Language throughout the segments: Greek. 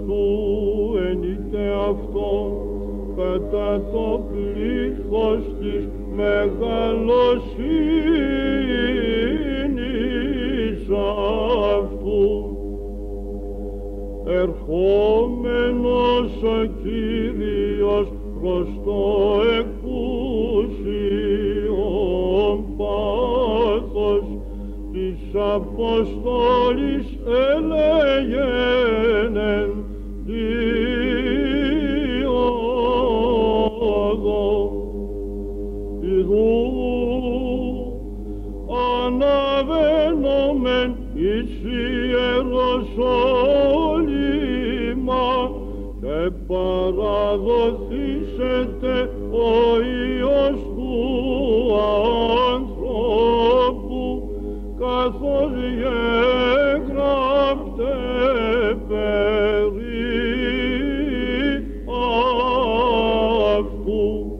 αυτού ενείται αυτό κατά το πλήθος της μεγαλοσύνης αυτού. Ερχόμενος ο Κύριος προς το εκούσιον πάθος της Αποστόλης έλεγεν εν διόδο. Ιδού αναβαίνομεν εις Ιεροσόλυμα και παραδοθήσεται ο Υιός του ανθρώπου καθώς γεγράφτε περί αυτού.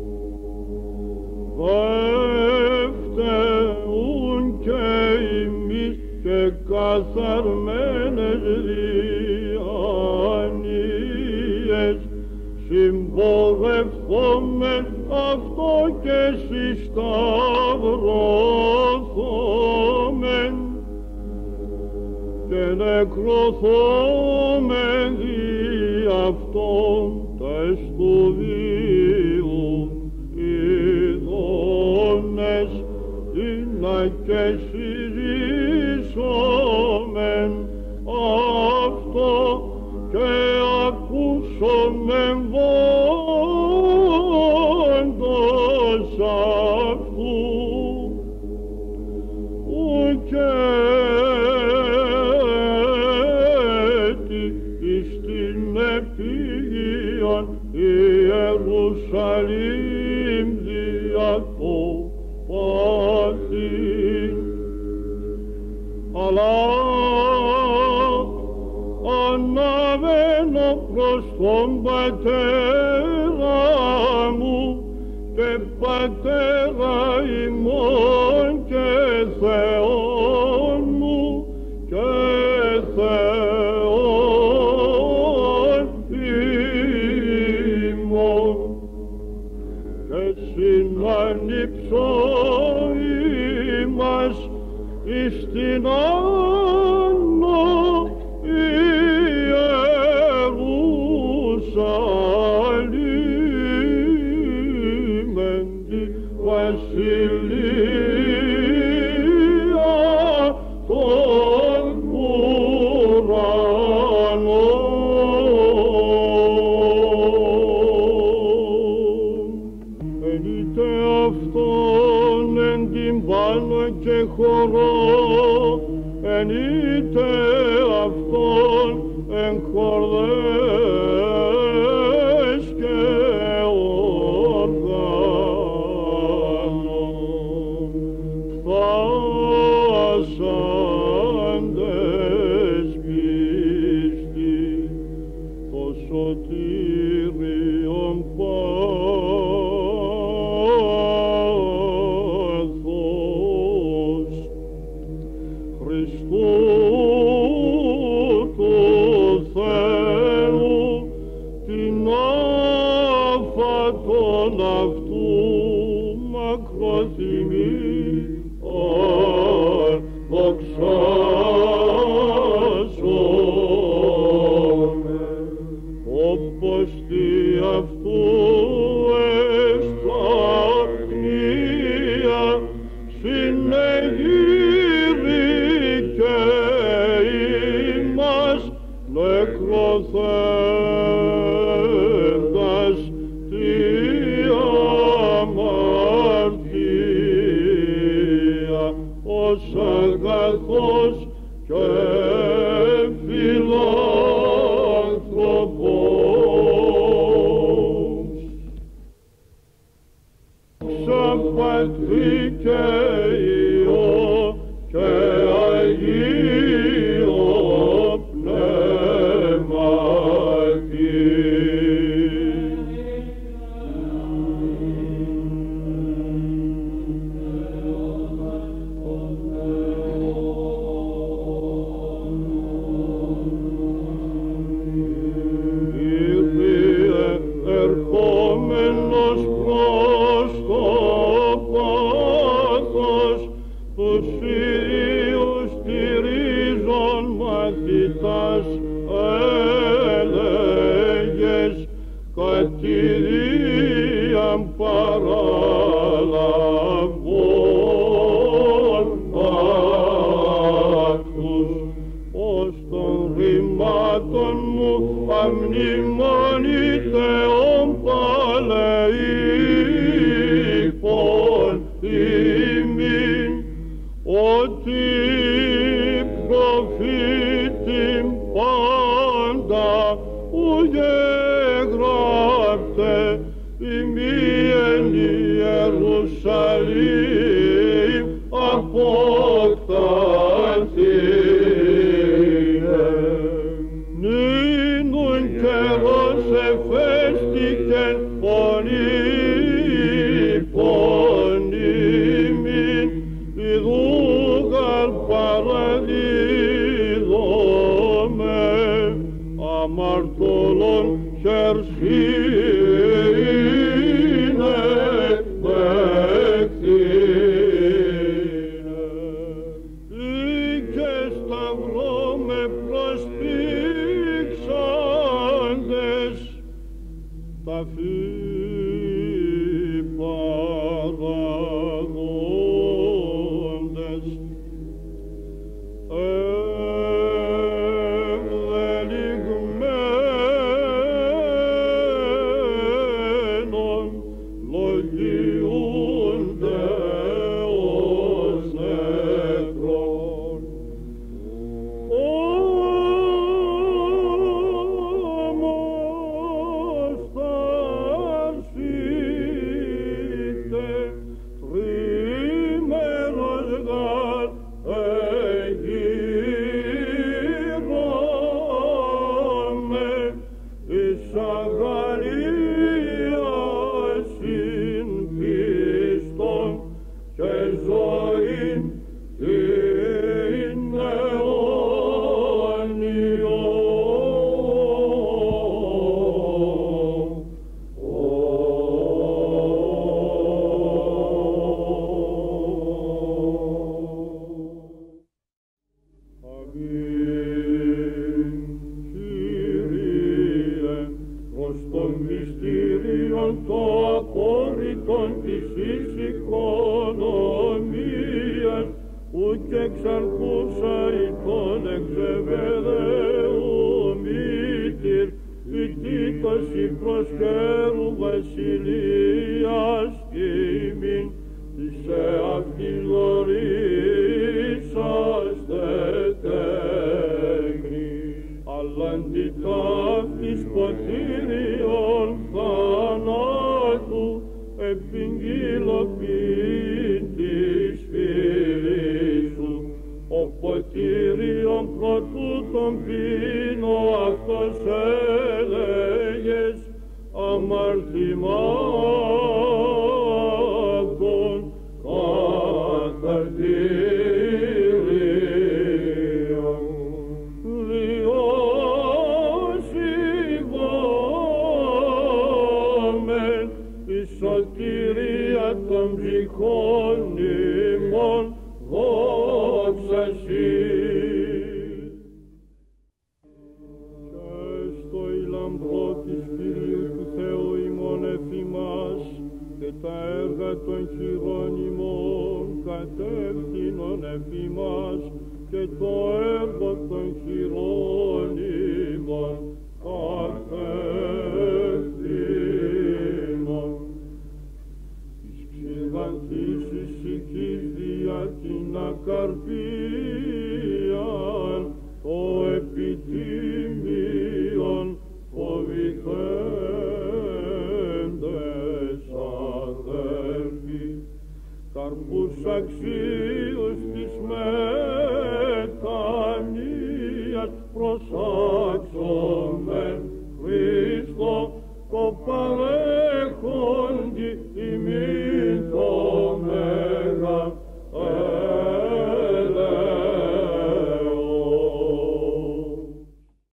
Δεύτεουν και εμείς και καθαρμένες διάνοίες συμπορευθόμεν αυτό και συσταυρωθόμεν και νεκρωθόμεν δι' αυτόν τες του βίου ειδώνες δίνα και συζήσομεν αυτό και ακούσομεν βόντος αυτού ουκέτη εις την επίγειον Ιερουσαλήμ δια το πάθην, αλλά αναβαίνω προς τον Πατέρα μου και Πατέρα ημών και Θεόν μου και Θεόν ημών, και συνανύψω ημάς εις την Άνω Ιερουσαλήμ εν τη βασιλεία των ουρανών. Ενείτε αυτόν εν τυμπάνο και χορό, ενείτε αυτόν εν χορδές και οργάνων. Φτάσαντες πίστη το σωτήριον πάθος Χριστού του Θεού την άφατον αυτού μακροθυμίων δοξάζομαι, όπως τι αυτού εσπλαχνία συνεγείρηκε ημάς νεκροθέντας τη αμαρτία ως αγαθός και φιλάνθρωπος. μαρτυρίαν παραλαβών άκους, ως των ρημάτων μου αμνημονητεών παλαιήπων ημίν, ότι προφήτην πάντα ουγεγράφτε ημίεν Ιερουσαλήμ αποκταθήνε. Νίνουν καιρός εφέστηκεν πονήπων ημίν, ιδούγαρ παραδίδομε αμαρτωλών χερσίνε δεκτήνε. Ή και σταυρό με προσπήξαντες τα παραγόντες, ευδελιγμένων λογιούνται ως νεκρόν. Όμως θα αρσείτε τρίμερος γαρ εγείρομαι εις αγαλίας συν πίστον και ζωήν την προς το μυστήριον το απόρριτον της εις οικονομίας, ουκ εξαρχούσα εικόν εξεβεδαίου μήτηρ, ητήτωση προς χέρου βασιλείας ημίν, της εαυτής δωρήσαστε τέκνη, αλλά αντί ταύτης ποτήριον θανάτου επιγγείλοποιήν της φυλής σου, ο ποτήριον προτούτον πίνω αυτός έλεγες αμαρτημάτων καταρτήριον. Διώσιγόμεν η σωτηρία των ψυχών ημών, δόξα σοι. Και στο ηλαμπρό της Κυρίου του Θεού ημών εφημάς και τα έργα των χειρών ημών κατεύθυνον εφημάς και το έργο των χειρών ημών κατεύθυνον. Της ξηγανθής ησυχής δια την ακαρπίαν το επιτίμιον φοβηθέντες αδέρφοι, καρπούς αξίους της μετανοίας προσάξομεν Χριστό το παρέχοντι ημίν το